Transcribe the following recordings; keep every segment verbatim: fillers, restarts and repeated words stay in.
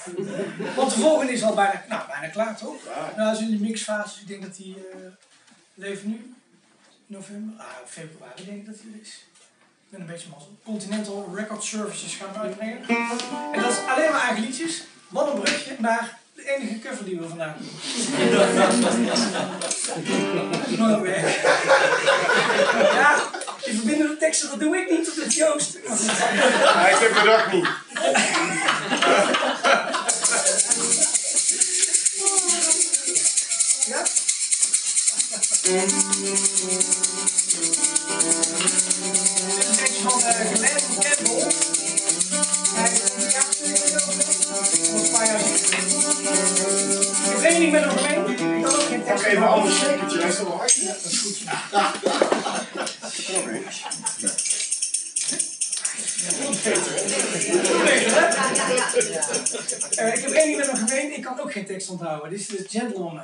Want de volgende is al bijna, nou, bijna klaar, toch? Ja. Nou, is in de mixfase. Ik denk dat die uh, leeft nu. November, ah, februari denk ik dat hij er is. Ik ben een beetje mazzel. Continental Record Services gaan we uitbrengen. En dat is alleen maar eigen liedjes. Wat een brugje naar de enige cover die we vandaag doen. Nooit weg. Ja, die verbindende teksten, dat doe ik niet, dat is Joost. Ja, ik heb het ook niet. Ja? Dit is iets van uh, Glenn Campbell. Hij is een jaar nog een paar jaar Ik heb één ding met hem gemeen. Ik kan ook geen tekst. Oké, maar anders zekertje, hij is wel hard. Ja, dat is goed. Ja. Oké. Uh, ik heb één ding met hem gemeen. Ik kan ook geen tekst onthouden. Dit is de Gentleman.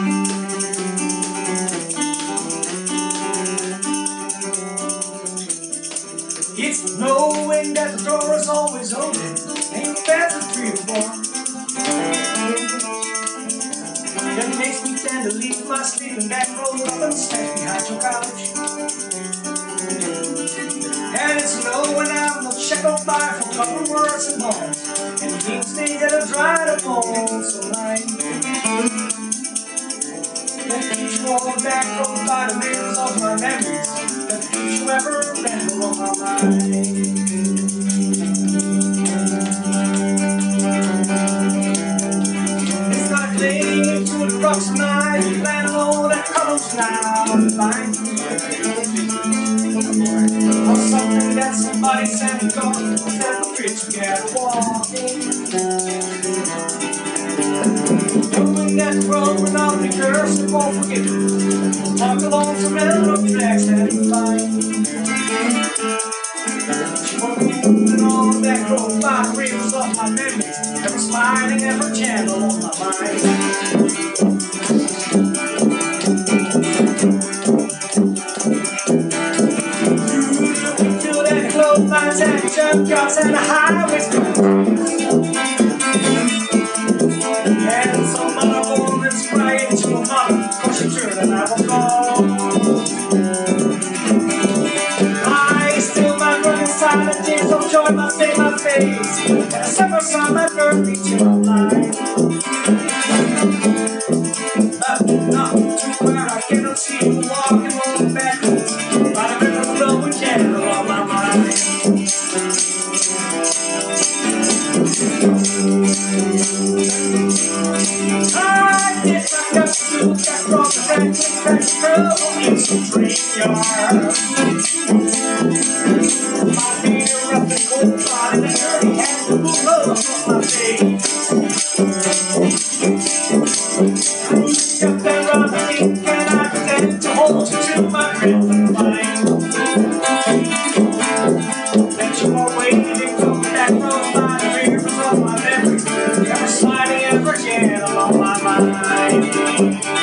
It's knowing that the door is always open. Ain't that the three or four? That makes me tend to leave my sleeping bag rolled up and stash behind your couch. And it's knowing I'm not shackled by for couple words and bonds. And the things that are dried up on so light. That keeps rolling back rolled by the rivers of my memories. That keeps you ever ramble on my mind. It's like clinging to the rocks of night. Landing on that colors now and find or something that somebody said to go instead of the bridge together walking. Knowing that the road will not be cursed and won't forget it. Walk along some railroad tracks and find. She won't move all that road by the rivers of my memory. Ever smiling, ever gentle on my mind. Lines and junkyards and the highways and some other woman's crying to her mother cause she turned and I was gone. I still might run inside and tears of joy must stain my face. And I suffer some that burned me to my life. But not to where I cannot see you walking on the back roads by the river flowing candle on my mind. I get back up to that from the Franklin Crash Road in some train yard. My feet are up and cold, body and dirty, and the blue love on my face. I got that rubber ink and I pretend to hold you to my breath and find that you are waiting from that road by the rivers of my memories. Ever sliding, ever gentle on my mind.